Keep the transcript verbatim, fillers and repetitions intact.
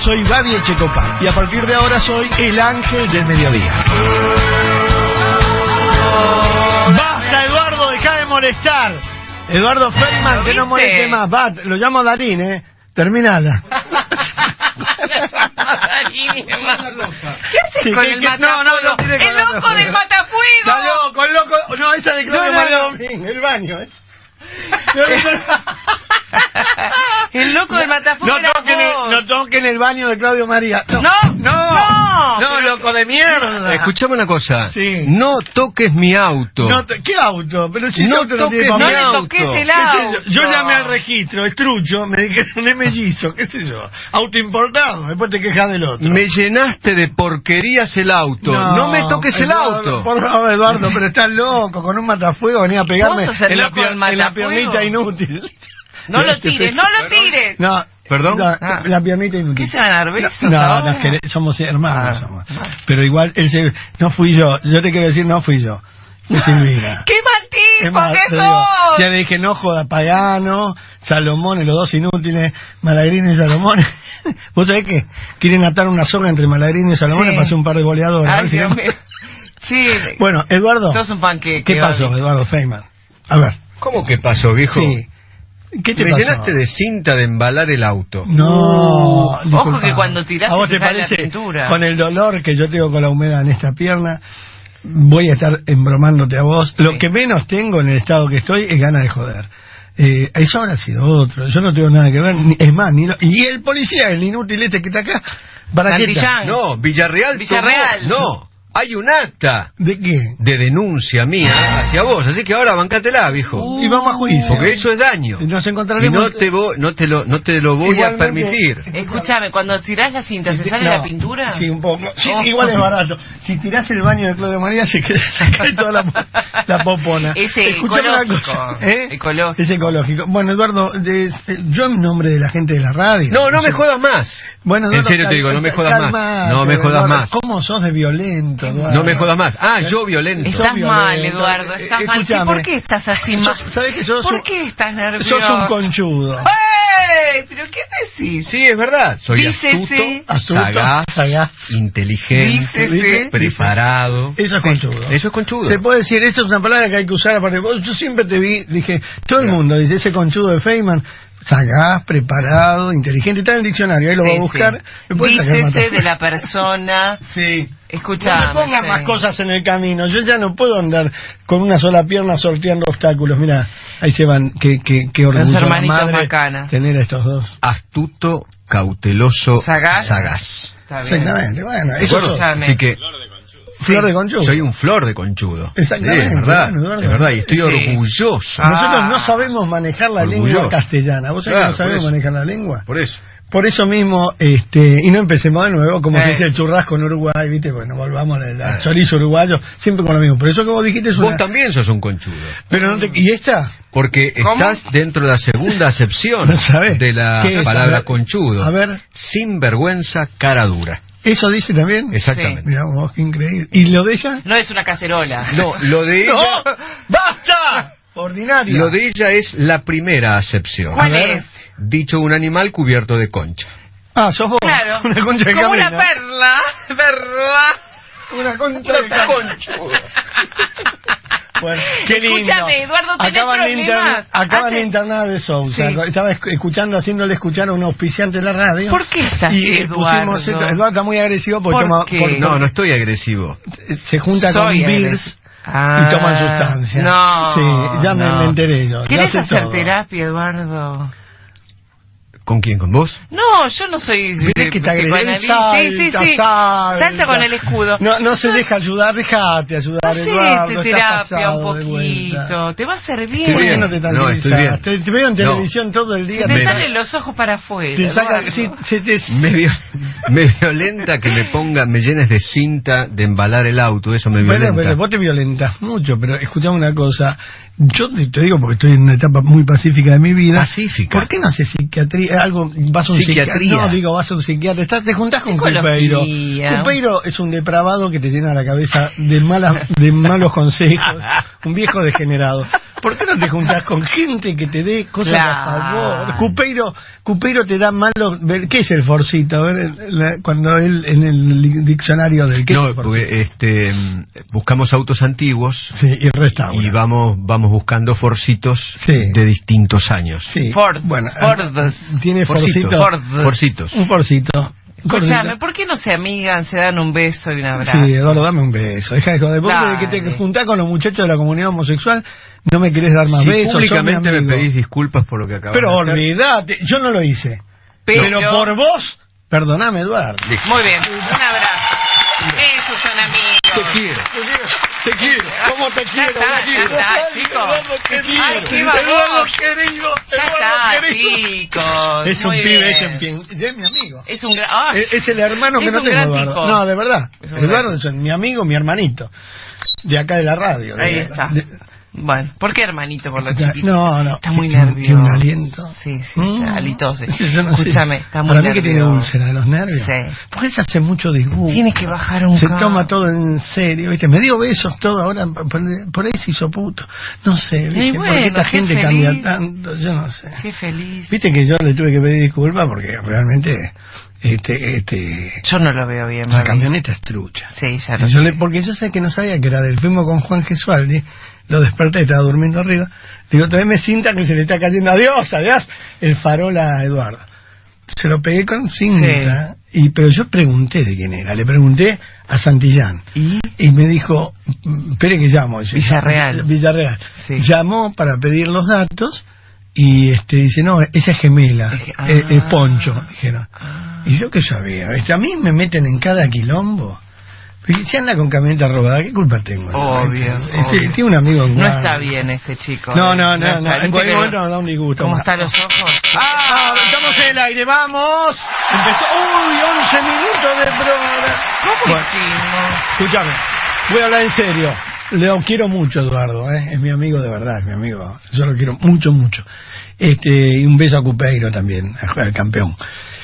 soy Babi Echecopar y a partir de ahora soy el ángel del mediodía. ¡Basta, Eduardo! ¡Deja de molestar! Eduardo Feynman, que no moleste más. Va, lo llamo Darín, ¿eh? Terminala. ¿Qué haces Sí, con que- el que- matafuego? no, no, no tiene ¡El con loco matafuego. del matafuego! Está loco, el loco. No, esa de Claudio No, no, María no. Domínguez, el baño, ¿eh? El loco del matafuego No era toquen, el, vos. no toquen el baño de Claudio María. No, No, no, no, no, pero- loco de mierda. Escuchame una cosa. Sí. No toques mi auto. No te- ¿Qué auto? Pero si No ese auto no tiene toques No mi papel. le auto. toques el ¿Qué sé auto. yo? Yo llamé al registro, estrucho, me dijeron es mellizo, qué sé yo, auto importado, después te quejas del otro. Me llenaste de porquerías el auto. No, me toques el Eduardo, auto. Por favor, Eduardo, pero estás loco, con un matafuego venía a pegarme ¿Vos sos el en la, loco del pier- en la matafuego? piernita inútil. No lo Este tires, pe- no lo tires. No, ¿Perdón? La, Ah. la piernita inútil. ¿Qué se van a dar besos No, ahora? nos quere- somos hermanos. Ah. somos. Pero igual, él se, no fui yo. Yo te quiero decir, no fui yo. Fue Silvina. ¡Qué mal Es tipo más, que te digo, sos! ya le dije, no joda, Pagano, Salomón, los dos inútiles, Malagrino y Salomón. ¿Vos sabés qué? Quieren atar una soga entre Malagrino y Salomón, Sí. le pasé un par de goleadores. a Ay, ver si Dios no- mío. Sí, Bueno, Eduardo, sos un panqueque. ¿qué pasó, Babi. Eduardo Feynman? A ver, ¿Cómo que pasó, viejo? sí. ¿Qué te Me pasó? llenaste de cinta de embalar el auto. No, disculpa. que cuando tirás ¿A vos te te sale la parece? pintura. Con el dolor que yo tengo con la humedad en esta pierna, voy a estar embromándote a vos. Sí. Lo que menos tengo en el estado que estoy es ganas de joder. Eh, eso habrá sido otro. Yo no tengo nada que ver. ni- Es más, ni lo- y el policía, el inútil este que está acá, ¿para qué está? Santillán. No, Villarreal. Villarreal. tomó- No, hay un acta ¿De qué? de denuncia mía hacia vos. Así que ahora bancátela, viejo. Y vamos a juicio. Porque eso es daño. Nos Y encontraremos. no te, vo- no te lo, no te lo voy Igualmente- a permitir. Escúchame, cuando tirás la cinta, ¿se sale No, la pintura? Sí, un poco. Sí, Oh. igual es barato. Si tirás el baño de Claudio María, se, queda, se cae toda la, la popona. Es Escuchame una ecológico. cosa, ¿eh? Ecológico. Es ecológico. Bueno, Eduardo, de- yo en nombre de la gente de la radio. No, no me sé. jodas más. Bueno, En Eduardo, serio te cal- digo, no me cal- jodas más. calmate, No me jodas Eduardo. más. ¿Cómo sos de violento, Eduardo? No me jodas más. Ah, yo violento. Estás Sos mal, violento. Eduardo, Eh, estás mal. Sí, escúchame. ¿por qué estás así mal? Sos- ¿Sabés que sos ¿Por un- qué estás nervioso? Sos un conchudo. ¡Ey! ¿Pero qué decís? Sí, es verdad. Soy Dícese. astuto, Astuto, sagaz, sagaz. inteligente, Dícese. preparado. Eso es conchudo. Eso es conchudo. Se puede decir, eso es una palabra que hay que usar aparte. Vos- Yo siempre te vi, dije, todo el mundo dice ese conchudo de Feynman, sagaz, preparado, inteligente, está en el diccionario, ahí lo Sí, voy a buscar. sí. Me puede sacar Dícese matafuego. de la persona. Sí. Escuchame. No me pongan sí. más cosas en el camino. Yo ya no puedo andar con una sola pierna sorteando obstáculos. Mira, ahí se van. Qué, qué, qué orgullo, Los hermanitos madre, Macana. tener a estos dos. Astuto, cauteloso, Sagaz. sagaz. Está bien. Exactamente. Bueno, ¿De eso acuerdo? sos. Escuchame. Así que Flor de conchudo. soy un flor de conchudo. Exactamente, Sí, es verdad. bueno, Eduardo. Es verdad, y estoy Sí. orgulloso. Ah. Nosotros no sabemos manejar la Orgulloso. lengua castellana. ¿Vos sabés Claro, que no sabemos por eso. manejar la lengua? Por eso. Por eso mismo, este, y no empecemos de nuevo, como Sí. se dice el churrasco en Uruguay, ¿viste? Bueno, volvamos al, al chorizo uruguayo, siempre con lo mismo. Pero eso que vos dijiste es una... Vos también sos un conchudo. Pero no te... ¿Y esta? Porque ¿Cómo? estás dentro de la segunda acepción No sabés. de la ¿Qué es? A palabra ver. conchudo. A ver. Sinvergüenza, cara dura. ¿Eso dice también? Exactamente. Mirá vos, qué increíble. ¿Y lo de ella? No es una cacerola. No, lo de ella, ¡No! ¡Basta! Ordinario. lo de ella es la primera acepción. ¿Cuál A ver. es? Dicho un animal cubierto de concha. Ah, sos vos. Claro. Una concha de Como cabrera. una perla. Perla. Una concha de cabrera. Bueno, qué lindo. Escúchame, Eduardo, ¿tenés acaban de, problemas? inter- acaban Antes- de internar de Sousa. Sí. Estaba esc- escuchando, haciéndole escuchar a un auspiciante de la radio. ¿Por qué estás Y así, eh, pusimos Eduardo? esto. Eduardo está muy agresivo porque ¿Por toma, qué? porque No, no estoy agresivo. se junta Soy con agresivo. Beers Ah, y toman sustancias. No. Sí, ya me, no. me enteré yo. ya ¿Querés sé hacer todo. terapia, Eduardo? ¿Con quién? ¿Con vos? No, yo no soy Mirá que te agrede. psicoanalista. Sí, sí, Salta, sí. salta. Salta con el escudo. No, no se deja ayudar, déjate ayudar, Eduardo. Hacete estás terapia pasado un de vuelta. poquito. Te va a hacer Estoy bien. ¿Por qué bien. no te No, tranquilizás? estoy bien. Te, te veo en No. televisión todo el día. Se te Me- salen los ojos para afuera. te saca, Eduardo. sí, se te... Me, viol- me violenta que me ponga, me llenes de cinta de embalar el auto, eso me Bueno, violenta. pero vos te violentas mucho, pero escuchame una cosa. Yo te te digo porque estoy en una etapa muy pacífica de mi vida. Pacífica. ¿Por qué no haces psiquiatría? Algo, vas a un Psiquiatría. psiquiatra. No, digo, vas a un psiquiatra. Estás, te juntás con Psicología. Cupeiro. Cupeiro es un depravado que te llena la cabeza de malas, de malos consejos. Un viejo degenerado. ¿Por qué no te juntás con gente que te dé cosas Claro. a favor? Cupeiro, Cupeiro te da malo. ¿Qué es el forcito? A ver, la- cuando él en el diccionario del ¿qué es No, el forcito? porque, este, buscamos autos antiguos Sí, y restaura. y vamos vamos buscando forcitos Sí. de distintos años. Sí. Ford, Bueno, Fords. tiene Forcitos. forcito. Ford. Forcitos. Un forcito. Escuchame, ¿por qué no se amigan, se dan un beso y un abrazo? Sí, Eduardo, dame un beso. Deja de joder. Vos Dale. que te juntás con los muchachos de la comunidad homosexual, no me querés dar más Si besos. sos mi públicamente me amigo. pedís disculpas por lo que acabas Pero de hacer. olvídate, yo no lo hice. Pero- Pero, por vos, perdoname, Eduardo. Muy bien, un abrazo. Esos son amigos. Te quiero. Te quiero, ¿cómo te Ya quiero? está, te quiero. ya está, Ay, chicos. Eduardo querido, Ay, qué Eduardo baboso. querido, Ya Eduardo está, querido. chicos. Es un muy pibe, bien. este, quien- es mi amigo. Es un gran... ah, Es, es el hermano que es no un tengo, gran Eduardo. tipo. No, de verdad. Es un Eduardo gran es mi amigo, mi hermanito. De acá de la radio. de- Ahí está. de- Bueno, ¿por qué hermanito por lo Ya, chiquito? no, no. Está muy Tiene- nervioso. tiene un aliento. Sí, sí, Mm. está halitoso. Yo no sé. Escúchame, está muy Para mí nervioso. que tiene úlcera de los nervios. Sí. Porque se hace mucho disgusto. Tiene que bajar un Se cabo. toma todo en serio, ¿viste? Me dio besos todo ahora, por, por ahí se hizo puto. No sé, ¿viste? Y ¿Por bueno, qué esta sé gente feliz. cambia tanto? Yo no sé. Qué feliz. Viste que yo le tuve que pedir disculpas porque realmente este este Yo no lo veo bien, la Babi. camioneta es trucha. Sí, ya lo Yo sé. le- porque yo sé que no sabía que era de él. Fuimos con Juan Gesualdi, lo desperté, estaba durmiendo arriba. Digo, otra vez me cinta que se le está cayendo, adiós, adiós, el farol a Eduardo. Se lo pegué con cinta, y pero yo pregunté de quién era, le pregunté a Santillán. ¿Y? Y me dijo, mm, espere que llamo. Yo, Villarreal. Villarreal. Sí. Llamó para pedir los datos y este dice, no, esa es gemela, Es que- ah. es, es Poncho, dijeron. Ah. Y yo qué sabía, ¿viste? A mí me meten en cada quilombo. Y si anda con camioneta robada, ¿qué culpa tengo? Obvio, Este, obvio. Tiene un amigo en No Guardia. está bien este chico. No, eh. no, no, está. no, en Viste cualquier que- momento nos da un disgusto. ¿Cómo están los ojos? ¡Ah! ¡Estamos en el aire! ¡Vamos! Empezó. ¡Uy! once minutos de programa. ¿Cómo Bueno, hicimos? escúchame, voy a hablar en serio. Lo quiero mucho, Eduardo, ¿eh? Es mi amigo de verdad, es mi amigo. Yo lo quiero mucho, mucho. Este, y un beso a Cupeiro también, al campeón.